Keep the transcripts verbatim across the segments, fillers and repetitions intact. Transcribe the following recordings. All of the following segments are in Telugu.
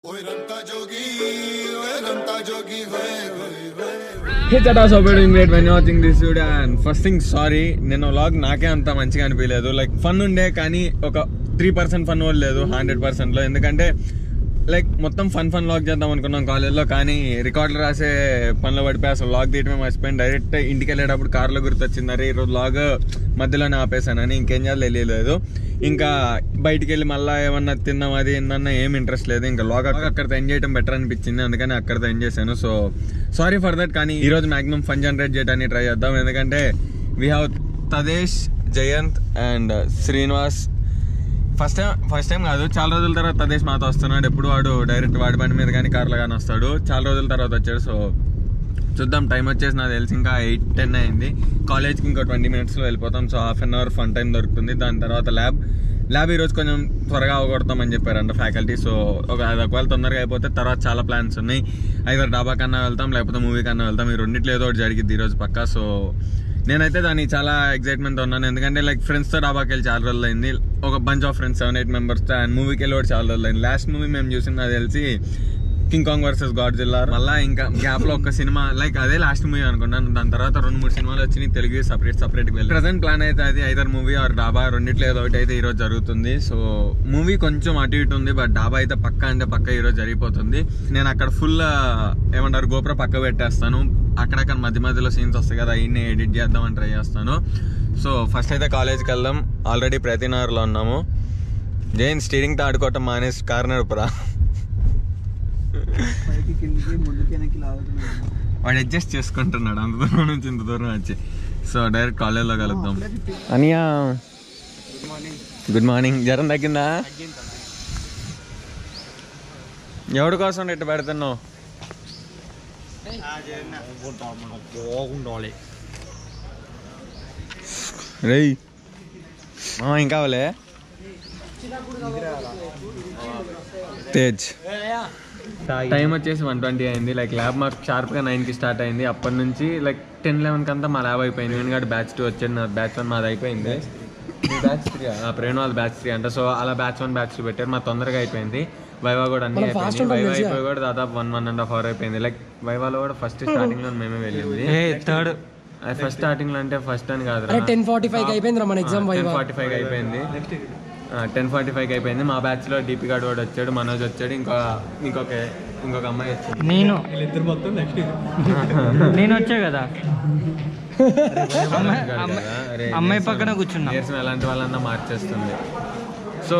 Hey chatas, hope you're doing great when you're watching this video. And first thing, sorry, నేను vlog నాకే అంత మంచిగా అనిపించలేదు. లైక్ ఫన్ ఉండే కానీ ఒక త్రీ పర్సెంట్ ఫన్ కూడా లేదు హండ్రెడ్ పర్సెంట్లో. ఎందుకంటే లైక్ మొత్తం ఫన్ ఫన్ వ్లాగ్ చేద్దాం అనుకున్నాం కాలేజ్లో, కానీ రికార్డులు రాసే పనిలో పడిపోయి అసలు వ్లాగ్ తీయడమే మర్చిపోయాను. డైరెక్ట్ ఇంటికి వెళ్ళేటప్పుడు కార్లో గుర్తొచ్చింది, అరే ఈరోజు వ్లాగ్ మధ్యలోనే ఆపేసానని. ఇంకేం చేయాలో తెలియలేదు. ఇంకా బయటికి వెళ్ళి మళ్ళీ ఏమన్నా తిన్నాం అది ఏందన్నా ఏం ఇంట్రెస్ట్ లేదు. ఇంకా వ్లాగ్ అక్కడితో ఎంజాయ్ చేయడం బెటర్ అనిపించింది, అందుకని అక్కడితో ఎంజాయ్ చేశాను. So sorry for that. కానీ ఈరోజు మాక్సిమం ఫన్ జనరేట్ చేయడానికి ట్రై చేద్దాం. ఎందుకంటే we have Tadesh, Jayant and Srinivas. First time first time కాదు, చాలా రోజుల తర్వాత తదేష్ మాతో వస్తున్నాడు. ఎప్పుడు వాడు డైరెక్ట్ వాడి బండి మీద కానీ కార్లో కానీ వస్తాడు. చాలా రోజుల తర్వాత వచ్చాడు. సో చూద్దాం. టైం వచ్చేసి నాకు తెలిసి ఇంకా ఎయిట్ టెన్ అయింది. కాలేజ్కి ఇంకో ట్వంటీ మినిట్స్లో వెళ్ళిపోతాం. So half an hour fun time దొరుకుతుంది. దాని తర్వాత ల్యాబ్ ల్యాబ్ ఈరోజు కొంచెం త్వరగా అవగొడతామని చెప్పారంట ఫ్యాకల్టీ. సో ఒక అది ఒకవేళ తొందరగా అయిపోతే తర్వాత చాలా ప్లాన్స్ ఉన్నాయి. ఐదర్ డాబా కన్నా వెళ్తాం, లేకపోతే మూవీ కన్నా వెళ్తాం. ఈ రెండిట్లో ఏదో ఒకటి జరిగిద్ది ఈరోజు పక్కా. సో నేనైతే దాన్ని చాలా ఎక్సైట్మెంట్ ఉన్నాను. ఎందుకంటే లైక్ ఫ్రెండ్స్తో డాబాకి వెళ్ళి చాలా రోజులు అయింది. ఒక bunch of friends seven eight మెంబర్స్తో. అండ్ మూవీకి వెళ్ళి కూడా చాలా రోజులు అయింది. లాస్ట్ మూవీ మేము చూసింది నాకు తెలిసి కింగ్ కాంగ్ వర్సెస్ గాడ్జిల్లా. మళ్ళీ ఇంకా గ్యాప్ లో ఒక సినిమా లైక్ అదే లాస్ట్ మూవీ అనుకున్నాను. దాని తర్వాత రెండు మూడు సినిమాలు వచ్చినాయి తెలుగు సపరేట్ సపరేట్ గా వెళ్ళి. ప్రెసెంట్ ప్లాన్ అయితే అది ఐదర్ మూవీ ఆర్ డాబా, రెండిట్లో ఏదో ఒకటి అయితే ఈ రోజు జరుగుతుంది. సో మూవీ కొంచెం అటు ఇటు ఉంది, బట్ డాబా అయితే పక్క అంటే పక్క ఈ రోజు జరిగిపోతుంది. నేను అక్కడ ఫుల్ ఏమంటారు గోప్రో పక్క పెట్టేస్తాను. అక్కడక్కడ మధ్య మధ్యలో సీన్స్ వస్తాయి కదా, ఇన్ని ఎడిట్ చేద్దామని ట్రై చేస్తాను. సో ఫస్ట్ అయితే కాలేజ్కి వెళ్దాం. ఆల్రెడీ ప్రతినగర్లో ఉన్నాము. జైన్ స్టీరింగ్ తో ఆడుకోవటం మానేసి కార్ నడుపురా. వాడు అడ్జస్ట్ చేసుకుంటున్నాడు అంత దూరం నుంచి ఇంత దూరం వచ్చి. సో డైరెక్ట్ కాలేజ్లో కలుద్దాం. అనియా గుడ్ మార్నింగ్. జ్వరం తగ్గిందా? ఎవడి కోసం ఇట్టు పెడుతున్నావు? రేయ్ ఇంకా అవలే తేజ్. టైం వచ్చేసి వన్ ట్వంటీ అయింది. లైక్ ల్యాబ్ మాకు షార్ప్గా నైన్కి స్టార్ట్ అయింది. అప్పటి నుంచి లైక్ టెన్ లెవెన్కి అంతా మా ల్యాబ్ అయిపోయింది. ఎందుకంటే బ్యాచ్ టూ వచ్చాడు, నా బ్యాచ్ వన్ మాది అయిపోయింది. బ్యాచ్ త్రీ ఆ ప్రేమ వాళ్ళ బ్యాచ్ త్రీ అంట. సో అలా బ్యాచ్ వన్ బ్యాచ్ టూ పెట్టారు. మా తొందరగా అయిపోయింది. వైవా కూడా అన్ని అయిపోయింది. వైవా అయిపోయి కూడా దాదాపు one one and half hour అయిపోయింది. లైక్ వైవాలో కూడా ఫస్ట్ స్టార్టింగ్ లో మేమే వెళ్ళింది. థర్డ్ ఫస్ట్ స్టార్టింగ్ లో అంటే ఫస్ట్ అని కాదు, టెన్ ఫార్టీ ఫైవ్ అయిపోయింది. టెన్ ఫార్టీ ఫైవ్ అయిపోయింది టెన్ ఫార్టీ ఫైవ్ అయిపోయింది. మా బ్యాచ్ లో డీపీ గార్డ్ కూడా వచ్చాడు, మనోజ్ వచ్చాడు, ఇంకా ఇంకొక ఇంకొక అమ్మాయి వచ్చింది. నేను మొత్తం నెక్స్ట్ నేను వచ్చా కదా, అమ్మాయి పక్కన కూర్చున్నా. నీరసం ఎలాంటి వాళ్ళన్నా మార్చేస్తుంది. సో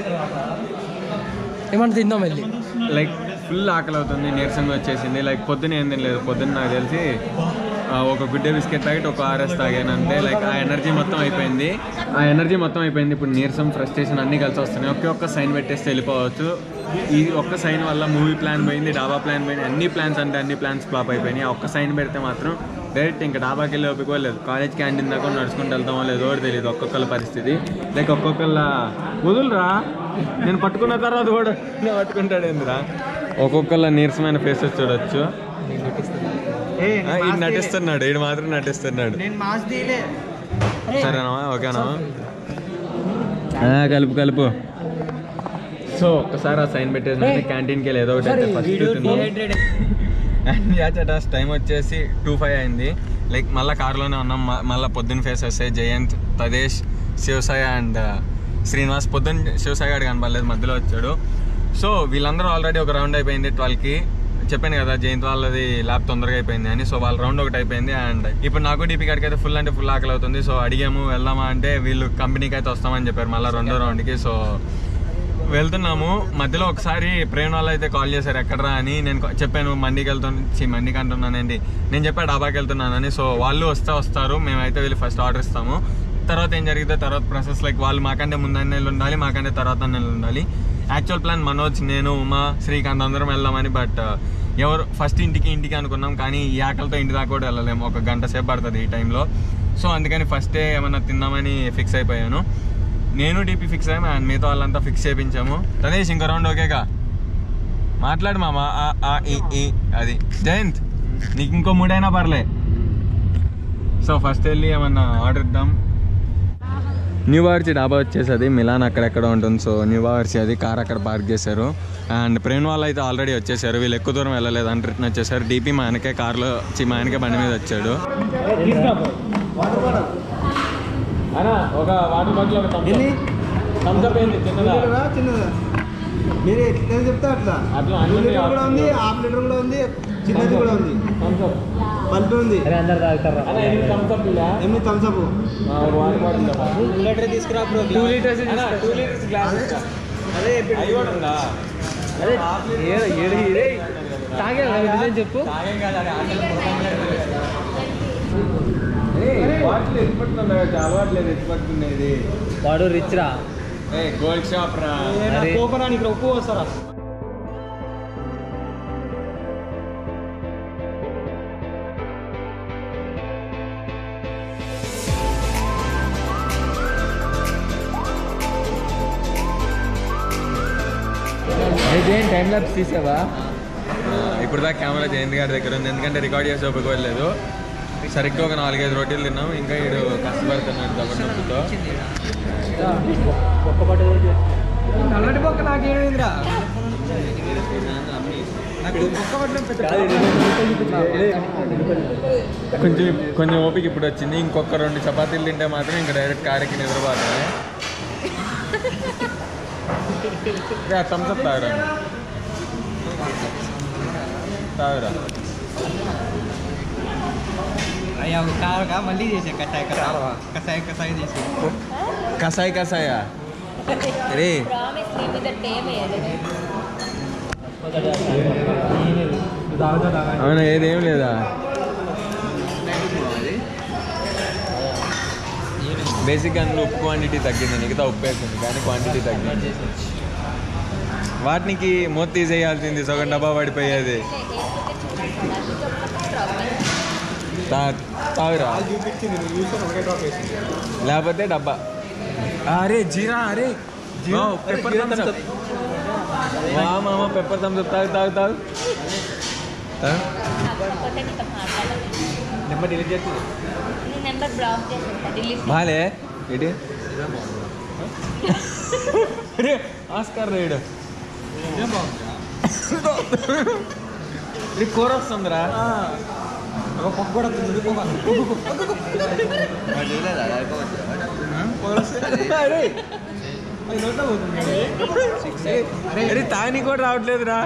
ఏమన్నా తిందాం వెళ్ళి. లైక్ ఫుల్ ఆకలి అవుతుంది, నీరసంగా వచ్చేసింది. లైక్ పొద్దున్న ఏం తినలేదు. పొద్దున్న నాకు తెలిసి ఒక గుడ్డే బిస్కెట్ తాగి ఒక ఆర్ఎస్ తాగాను అంతే. లైక్ ఆ ఎనర్జీ మొత్తం అయిపోయింది ఆ ఎనర్జీ మొత్తం అయిపోయింది ఇప్పుడు నీరసం, ఫ్రస్ట్రేషన్ అన్నీ కలిసి వస్తున్నాయి. ఒకే ఒక్క సైన్ పెట్టేస్తే వెళ్ళిపోవచ్చు. ఈ ఒక్క సైన్ వల్ల మూవీ ప్లాన్ పోయింది, డాబా ప్లాన్ పోయింది, అన్ని ప్లాన్స్ అంటే అన్ని ప్లాన్స్ ఫ్లాప్ అయిపోయినాయి. ఒక్క సైన్ పెడితే మాత్రం డైరెక్ట్ ఇంకా డాబాకి వెళ్ళి ఒప్పుకోలేదు. కాలేజ్ క్యాంటీన్ దాకా నడుచుకుంటూ వెళ్తామో లేదో తెలియదు ఒక్కొక్కళ్ళ పరిస్థితి. లైక్ ఒక్కొక్కళ్ళ వదులురా, నేను పట్టుకున్న తర్వాత కూడా నేను పట్టుకుంటాడు ఏందిరా. ఒక్కొక్కళ్ళ నీరసమైన ఫేసెస్ చూడొచ్చు. ఈడు నటిస్తున్నాడు, ఈడు మాత్రం నటిస్తున్నాడు. సరేనా? ఓకేనా? కలుపు కలుపు. సో ఒక్కసారి ఆ సైన్ పెట్టేసి క్యాంటీన్కి వెళ్ళి ఏదో ఒకటి అయితే ఫస్ట్ తిన్నాం. అండ్ యాచటాస్ టైం వచ్చేసి టూ ఫైవ్ అయింది. లైక్ మళ్ళీ కార్లోనే ఉన్నాం. మళ్ళీ పొద్దున్న ఫేస్ వస్తాయి. జయంత్, తదేష్, శివసాయి అండ్ శ్రీనివాస్. పొద్దున్న శివసాయి గారు కనపడలేదు, మధ్యలో వచ్చాడు. సో వీళ్ళందరూ ఆల్రెడీ ఒక రౌండ్ అయిపోయింది ట్వెల్వ్కి. చెప్పాను కదా జయంత్ వాళ్ళది ల్యాబ్ తొందరగా అయిపోయింది అని. సో వాళ్ళ రౌండ్ ఒకటి అయిపోయింది. అండ్ ఇప్పుడు నాకు డీపీ గారికి అయితే ఫుల్ అంటే ఫుల్ ఆకలి అవుతుంది. సో అడిగాము వెళ్దామా అంటే వీళ్ళు కంపెనీకి అయితే వస్తామని చెప్పారు మళ్ళీ రెండో రౌండ్కి. సో వెళ్తున్నాము. మధ్యలో ఒకసారి ప్రేమ వాళ్ళు అయితే కాల్ చేశారు ఎక్కడరా అని. నేను చెప్పాను మండికి వెళ్తున్నా మండికి అంటున్నానండి. నేను చెప్పాను డాబాకి వెళ్తున్నానని. సో వాళ్ళు వస్తే వస్తారు, మేమైతే వెళ్ళి ఫస్ట్ ఆర్డర్ ఇస్తాము. తర్వాత ఏం జరిగితే తర్వాత ప్రాసెస్. లైక్ వాళ్ళు మాకంటే ముందు నెలలు ఉండాలి, మాకంటే తర్వాత నెలలు ఉండాలి. యాక్చువల్ ప్లాన్ మనోజ్, నేను, ఉమా, శ్రీకాంత్ అందరం వెళ్దామని. బట్ ఎవరు ఫస్ట్ ఇంటికి ఇంటికి అనుకున్నాం, కానీ ఈ ఆకలితో ఇంటి దాకా కూడా వెళ్ళలేము. ఒక గంట సేపు పడుతుంది ఈ టైంలో. సో అందుకని ఫస్టే ఏమన్నా తిందామని ఫిక్స్ అయిపోయాను. నేను డీపీ ఫిక్స్ అయ్యాము అండ్ మిగతా వాళ్ళంతా ఫిక్స్ చేయించాము. తనేష్ ఇంకో రౌండ్ ఓకేగా? మాట్లాడు మామ. అది జయంత్ నీకు ఇంకో మూడైనా పర్లే. సో ఫస్ట్ వెళ్ళి ఏమన్నా ఆర్డర్ ఇద్దాం. న్యూ బావర్చి డాబా వచ్చేసి మిలాన్ అక్కడెక్కడ ఉంటుంది. సో న్యూ బావర్చి అది కార్ అక్కడ పార్క్ చేశారు. అండ్ ప్రేమ్ వాళ్ళు అయితే ఆల్రెడీ వచ్చేసారు. వీళ్ళు ఎక్కువ దూరం వెళ్ళలేదు అంటే రిటర్న్ వచ్చేసారు. డీపీ మా ఆయనకే కార్లో మా ఆయనకే బండి మీద వచ్చాడు. ఒక వాటర్ బాటిల్ ఒక థమ్స్అప్ ఏంది చిన్నదా చిన్నదా మీరు ఎట్లా చెప్తే అట్లా అట్లా లీటర్ కూడా ఉంది, హాఫ్ లీటర్ కూడా ఉంది, చిన్నది కూడా ఉంది, థమ్స్అప్ బల్బ్ ఉంది. అందరు తాగుతారు. ఎనిమిది థమ్స్అప్ ఇలా ఎనిమిది థమ్స్అప్ వాటర్ బాటిల్ లీటర్ తీసుకురా bro. Two litres two litres glass అదే అయి కూడా ఉందా? అదే ఏడు ఏడు ఇదే తాగే డిజైన్ చెప్పు. తాగేం కాదు అది బాటిల్ ఎత్తుపట్టుకున్నా అలవాట్లేదు ఎత్తుపట్టుకునేది. వాడు రిచ్ రా గోల్డ్ షాప్ రా కోపరాని ఇక్కడ ఉప్పు వస్తారా? ఇదేం టైం ల్యాప్స్ తీసావా? ఇప్పుడు దాకా కెమెరా జయంత్ గారి దగ్గర ఉంది, ఎందుకంటే రికార్డ్ చేసే ఒప్పుకోలేదు. సరిగ్గా ఒక నాలుగైదు రోటీలు తిన్నాం. ఇంకా ఇడు కష్టపడుతున్నాడు కాబట్టి నొప్పుతో. నల్లటి పక్క నాకేమైందిరా? కొంచెం కొంచెం ఓపిక ఇప్పుడు వచ్చింది. ఇంకొక రెండు చపాతీలు తింటే మాత్రం ఇంకా డైరెక్ట్ కారెక్కి నిద్రపోతుంది. థమ్స్అప్ తాగరా తాగరా అయ్యా కారగా మళ్ళీ చేసే కషాయ కషాయ కషాయ చేసి కషాయ కషాయ రే అవునా? ఏదేం లేదా? బేసిక్గా అందులో ఉప్పు క్వాంటిటీ తగ్గింది, మిగతా ఉప్పు వేసింది కానీ క్వాంటిటీ తగ్గింది. వాటికి మూత తీసేయాల్సింది, సగం డబ్బా పడిపోయేది. తాగురా లేకపోతే డబ్బా. అరే జీరా అరే పెప్పర్ థమ్స్అప్ వా మామ పెప్పర్ థమ్స్అప్ తాగు తాగు తాగు నెంబర్ డిలీట్ చేస్తుంది బాలే ఏంటి ఆస్కార్ రైడ్ కూర వస్తుందిరా. తాగి కూడా రావట్లేదురా.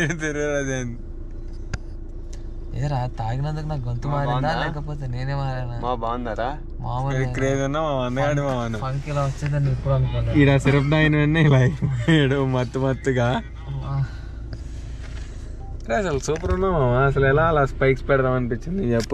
ఏరా తాగినందుకు నాకు గొంతు మారిందా లేకపోతే నేనే మారానా? మా బాగుందరా మామూలు క్రేజ్ ఉన్నా మా అందగాడు మా పంకిలా వచ్చేదని ఇప్పుడు అనుకున్నా. ఈడ సిరప్ తాగిన వెంటనే ఇలా అయిపోయాడు మత్తు మత్తుగా. అసలు సూపర్ ఉన్నా మామ. అసలు ఎలా అలా స్పైక్స్ పెడదాం అనిపించింది చెప్పు.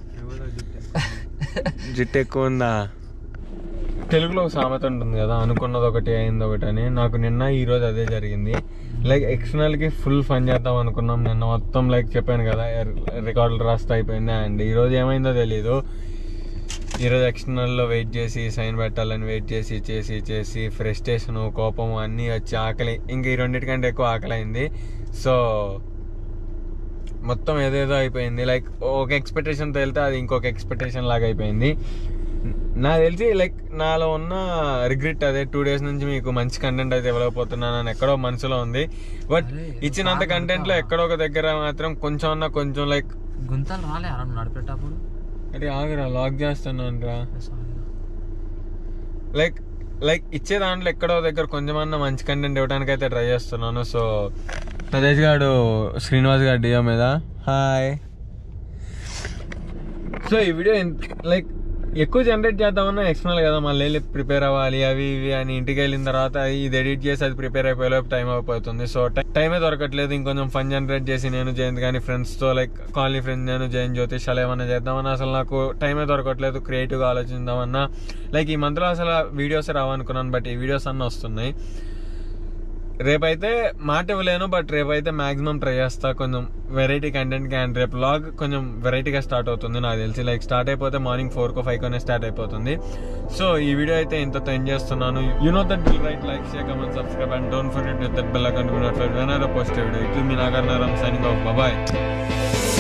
జిట్టు ఎక్కువ ఉందా? తెలుగులో ఒక సామెత ఉంటుంది కదా, అనుకున్నది ఒకటి అయింది ఒకటి అని. నాకు నిన్న ఈరోజు అదే జరిగింది. లైక్ ఎక్స్టర్నల్కి ఫుల్ ఫన్ చేద్దాం అనుకున్నాం నిన్న మొత్తం. లైక్ చెప్పాను కదా రికార్డులు రాస్తా అయిపోయింది. అండ్ ఈరోజు ఏమైందో తెలీదు. ఈరోజు ఎక్స్టర్నల్లో వెయిట్ చేసి సైన్ పెట్టాలని వెయిట్ చేసి చేసి చేసి ఫ్రస్ట్రేషను కోపము అన్నీ వచ్చి ఆకలి ఇంక ఈ రెండింటికంటే ఎక్కువ ఆకలి అయింది. సో మొత్తం ఏదేదో అయిపోయింది. లైక్ ఒక ఎక్స్పెక్టేషన్తో వెళ్తే అది ఇంకొక ఎక్స్పెక్టేషన్ లాగా అయిపోయింది. నాకు తెలిసి లైక్ నాలో ఉన్న రిగ్రెట్ అదే, టూ డేస్ నుంచి మీకు మంచి కంటెంట్ అయితే ఇవ్వలేకపోతున్నాను అని ఎక్కడో మనసులో ఉంది. బట్ ఇచ్చినంత కంటెంట్లో ఎక్కడో ఒక దగ్గర మాత్రం కొంచెం అన్నా కొంచెం లైక్ గుంతలు రాలే నడిపేటప్పుడు. అరే ఆగురా లాక్ చేస్తున్నాను రా. లైక్ లైక్ ఇచ్చే దాంట్లో ఎక్కడో దగ్గర కొంచెమన్నా మంచి కంటెంట్ ఇవ్వడానికి అయితే ట్రై చేస్తున్నాను. సో సతీష్ గారు శ్రీనివాస్ గారు డియో మీద హాయ్. సో ఈ వీడియో లైక్ ఎక్కువ జనరేట్ చేద్దామన్నా ఎక్స్టర్నల్ కదా, మళ్ళీ వెళ్ళి ప్రిపేర్ అవ్వాలి అవి ఇవి అని. ఇంటికి వెళ్ళిన తర్వాత ఇది ఎడిట్ చేసి అది ప్రిపేర్ అయిపోయేలోపు టైం అయిపోతుంది. సో టైమే దొరకట్లేదు. ఇంకొంచెం ఫన్ జనరేట్ చేసి నేను జయంత్ కానీ ఫ్రెండ్స్తో లైక్ కాలనీ ఫ్రెండ్స్ నేను జయంత్ జ్యోతిష్ అలా ఏమన్నా చేద్దామన్నా అసలు నాకు టైమే దొరకట్లేదు. క్రియేటివ్గా ఆలోచిద్దామన్నా లైక్ ఈ మంత్లో అసలు వీడియోస్ రావనుకున్నాను, బట్ ఈ వీడియోస్ అన్నీ వస్తున్నాయి. రేపైతే మాట ఇవ్వలేను, బట్ రేపైతే మాక్సిమం ట్రై చేస్తా కొంచెం వెరైటీ కంటెంట్కి. అండ్ రేపు బ్లాగ్ కొంచెం వెరైటీగా స్టార్ట్ అవుతుంది నాకు తెలిసి. లైక్ స్టార్ట్ అయిపోతే మార్నింగ్ ఫోర్కో ఫైవ్కోనే స్టార్ట్ అయిపోతుంది. సో ఈ వీడియో అయితే ఇంతతో ఎండ్ చేస్తున్నాను. You know that will right like share comment subscribe and don't forget to hit that bell icon to be notified when I post video. It will me Nagar Narayana signing off. Bye.